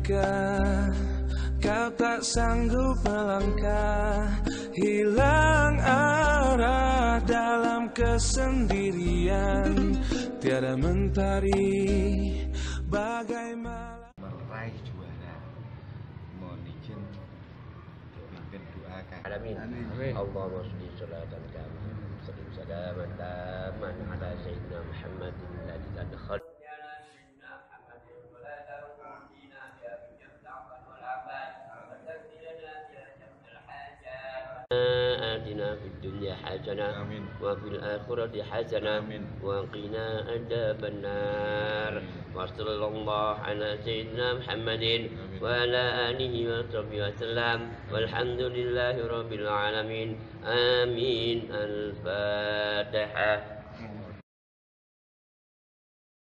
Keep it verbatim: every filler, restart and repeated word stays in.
ketika kau tak sanggup melangkah, hilang arah dalam kesendirian, tiada mentari bagai malam. Meraih juara, mohon izin pimpin doa kak. Amin. Allahumma sholli sholatan kamilatan sallim salaman taman ala sayyidina Muhammadin alladzi khalaq. آتنا في الدنيا حسنة وفي الآخرة حسنة وقنا عذاب النار وصلى الله على سيدنا محمد وعلى آله وصحبه وسلم والحمد لله رب العالمين آمين. الفاتحة.